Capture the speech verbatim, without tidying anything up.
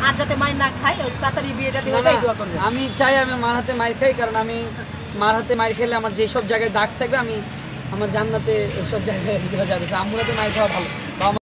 আর যাতে মায়ের না খায় তাড়াতাড়ি বিয়ে যাতে হয় তাই দোয়া করবেন। আমি চাই আমি মার হাতে মার খাই, কারণ আমি মার হাতে মার খেলে আমার যেসব জায়গায় দাগ থাকবে আমি আমার জান্নাতে ওইসব জায়গায় যাবে। আম্মুর হাতে মার খাওয়া ভালো।